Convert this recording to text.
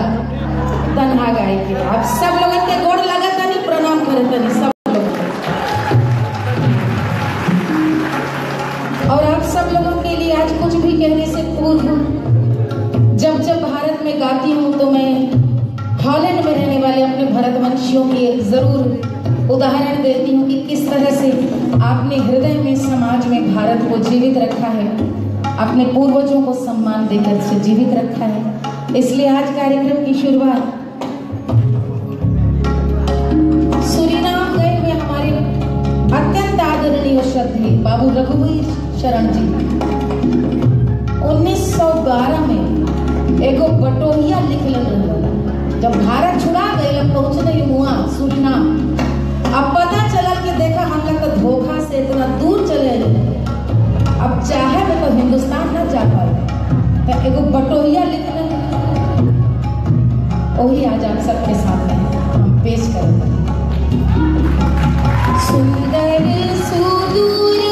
तन्हा गाय के आप सब लोगन के गोड़ लगा तनी प्रणाम करे तनी सब लोग। और आप सब लोगों के लिए आज कुछ भी कहने से पूर्व जब भारत में गाती हूँ तो मैं हॉलैंड में रहने वाले अपने भरतवंशियों की जरूर उदाहरण देती हूँ कि किस तरह से आपने हृदय में समाज में भारत को जीवित रखा है, अपने पूर्वजों को सम्मान देकर से जीवित रखा है। इसलिए आज कार्यक्रम की शुरुआत सूरीनाम गए हुए हमारे अत्यंत आदरणीय श्रद्धेय बाबू रघुवीर शरण जी 1912 में एगो बटोहिया लिखलन रहा। जब भारत छुड़ा गए पहुंचने हुआ सूरीनाम, अब पता चला कि देखा हम लोग तो धोखा से इतना दूर चले गए, अब चाहे तो हिंदुस्तान ना जा पाए तो एगो बटोहिया लिखना वही आज आप सबके सामने हम पेश करेंगे। सुंदर सुदूर